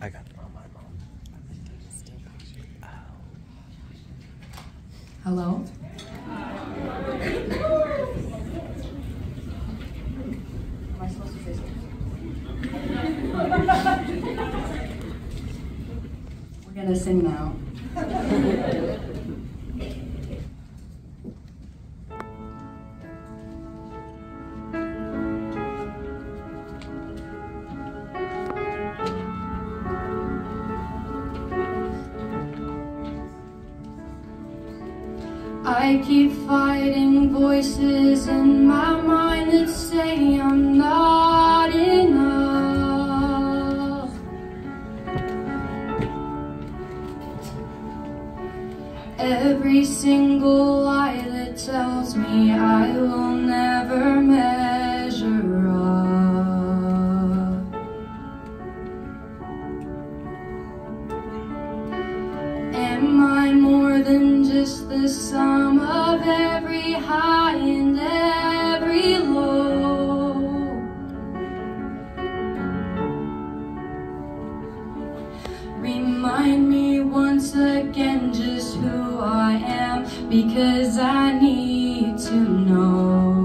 I got it on my phone. Hello? Am I supposed to say something? We're gonna sing now. I keep fighting voices in my mind that say I'm not enough. Every single lie that tells me I will never measure up. Am I more than just the sum of every high and every low? Remind me once again just who I am, because I need to know.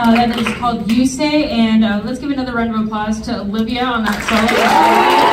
That is called You Say, and let's give another round of applause to Olivia on that solo.